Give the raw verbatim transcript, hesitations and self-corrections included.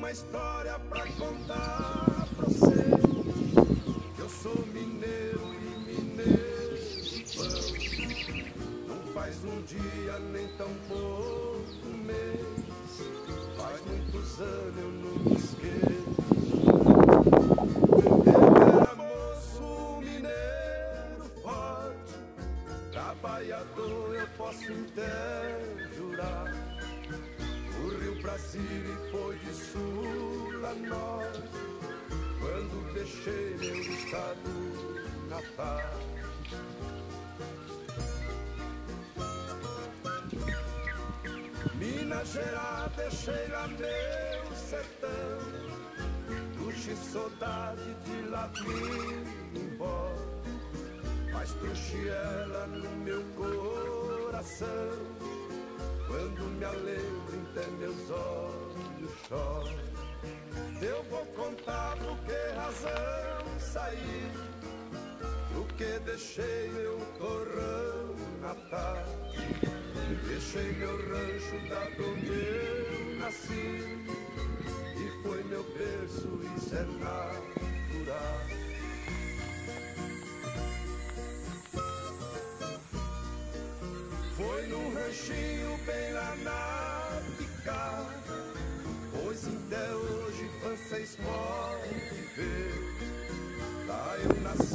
uma história pra contar pra você. Eu sou mineiro e mineiro não faz um dia nem tão pouco mês. Faz muitos anos eu não me esqueço. Eu era moço mineiro forte, trabalhador, eu posso até jurar. O Rio Brasília foi de sul a norte, quando deixei meu estado natal. Minas Gerais, deixei lá meu sertão, trouxe saudade de lá vir embora, mas trouxe ela no meu coração. Quando me alegro, até meus olhos choram. Eu vou contar por que razão saí, porque deixei meu torrão natal, deixei meu rancho da onde eu nasci, e foi meu berço, isso é natural. Foi num ranchinho bem lá na picada, pois até hoje vocês podem ver. Lá eu nasci